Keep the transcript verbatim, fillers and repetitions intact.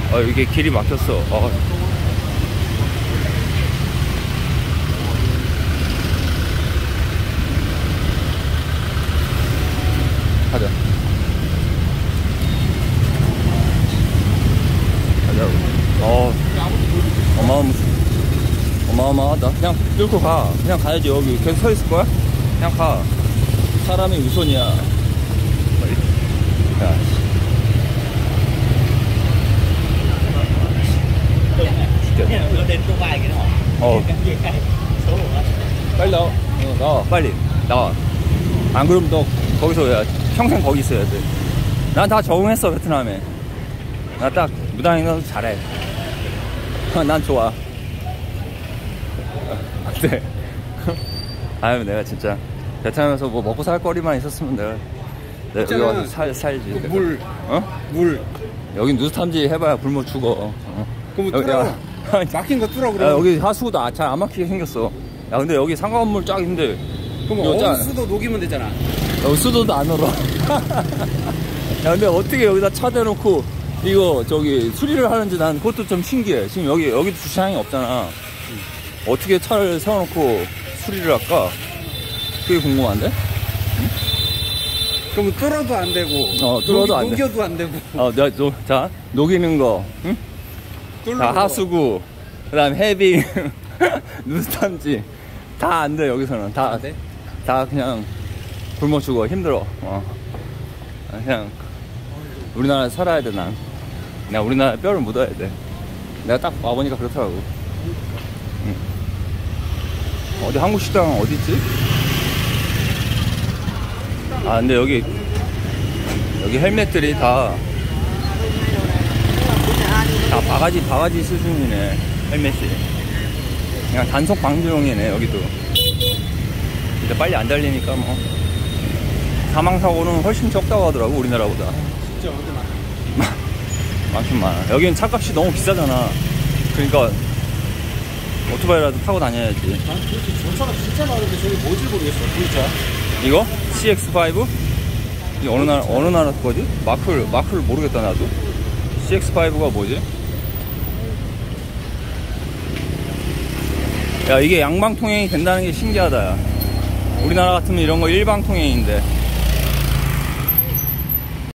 어, 이게 길이 막혔어. 어. 가자. 가자. 어, 어마어마, 어마어마하다. 그냥 뚫고 가. 그냥 가야지. 여기 계속 서 있을 거야? 그냥 가. 사람이 우선이야. 야. 어. 빨리 나와. 어, 나와. 빨리. 나와. 안 그러면 너 거기서 야, 평생 거기 있어야 돼. 난 다 적응했어, 베트남에. 나 딱 무당인 거 잘해. 난 좋아. 네. 아유, 내가 진짜 베트남에서 뭐 먹고 살 거리만 있었으면 내가, 내가 여기 와서 살, 살지. 그 물. 어? 물. 여긴 누수탐지 해봐야 굶어 죽어. 어. 그럼 뭐 뚫어. 막힌 거 뚫어, 그래. 여기 하수도 잘 안 막히게 생겼어. 야, 근데 여기 상가건물 쫙 있는데. 그럼 어수도 녹이면 되잖아. 여기 수도도 안 얼어. 야, 근데 어떻게 여기다 차 대놓고 이거 저기 수리를 하는지 난 그것도 좀 신기해. 지금 여기 여기도 주차장이 없잖아. 응. 어떻게 차를 세워놓고 수리를 할까? 그게 궁금한데? 응? 그럼 뚫어도 안 되고. 어, 뚫어도 안 돼. 녹여도 안 되고. 어, 자, 저, 자 녹이는 거, 응? 자, 하수구, 그다음 해빙, 누수탐지 다 안 돼. 여기서는 다 안 돼? 다 그냥 굶어 죽어. 힘들어. 어. 그냥 우리나라에 살아야 돼. 난 내가 우리나라에 뼈를 묻어야 돼. 내가 딱 와보니까 그렇더라고. 응. 어디 한국 식당 어디 있지? 아, 근데 여기 여기 헬멧들이 다 다 바가지 바가지 수준이네. 헬멧이 그냥 단속 방지용이네. 여기도 근데 빨리 안 달리니까 뭐 사망사고는 훨씬 적다고 하더라고. 우리나라보다. 진짜 어디 많아? 많긴 많아. 여기는 차값이 너무 비싸잖아. 그러니까 오토바이라도 타고 다녀야지. 아, 그렇지. 저 차가 진짜 많은데 저기 뭔지 모르겠어. 진짜. 이거? 씨엑스 파이브? 이게 어느 나라, 어느 나라 거지? 마크를, 마크를 모르겠다, 나도. 씨엑스 파이브가 뭐지? 야, 이게 양방통행이 된다는 게 신기하다, 야. 우리나라 같으면 이런 거 일방통행인데.